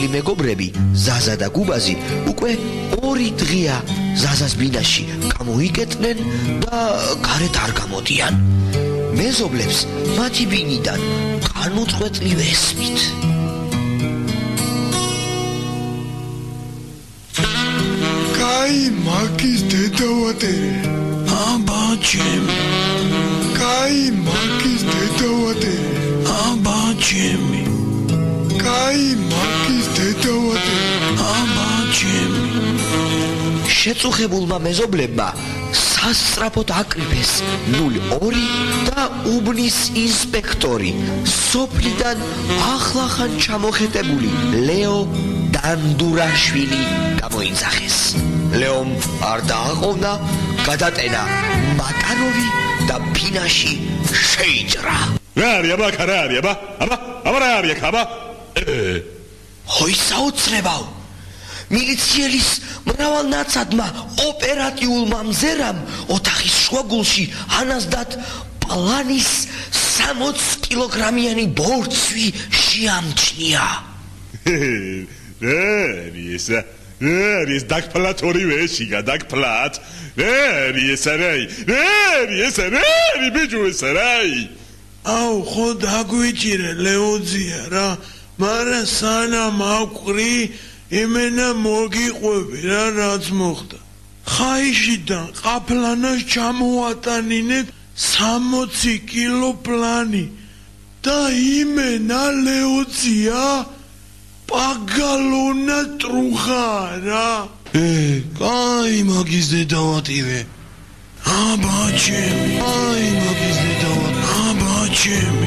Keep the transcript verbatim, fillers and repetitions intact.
მეგობრები ზაზა და გუბაზი უკვე ორი დღეა ზაზას ბინაში გამოიკეტნენ და გარეთ არ გამოდიან. მეზობლებს მათი ბინიდან განუწყვეტლივ ესმით. კაი მაგის დედავატერე, აბა ჩემი, კაი მაგის დედავატერე, აბა ჩემი, კაი მაგის დედავატერე, აბა ჩემი. შეწუხებულმა მეზობლებმა სასწრაფოდ აკრიფეს ნული ორი და უბნის ინსპექტორი, სოფლიდან ახლახან ჩამოხეტებული ლეო დანდურაშვილი გამოინძახეს. ლეომ არ დააყოვნა გადატენა მაკაროვი და ბინაში შეიჭრა. რა არის აბა, რა არის აბა, აბა, აბა რა არის აბა? ჰოი საოცრებავ! მილიცielis მრავალნაცადმა ოპერატიულმა მზერამ ოთახის შუაგულში ანაზდათ პლანის სამოც კილოგრამიანი ბორცვი შეამჩნია. Рерис, рерис, дакплат ორივე შიგა დაკპლათ. რერис რაი, რერис რაი, ბიჭო ეს რაი. აუ, ხო დაგვიჭირე ლეოძია რა, მაგრამ სანამ აკვრი იმენა მოგიყვები რა რაც მოხდა. ხაიშიდან ყაფლანას ჩამოატანინეთ სამოცი კილო პლანი და იმენა ლეოძია პაგალონა ტრუხარა. ე, კაი მაგის დედავატირე. აბა ჩემი, აი მაგის დედავატირე. აბა ჩემი.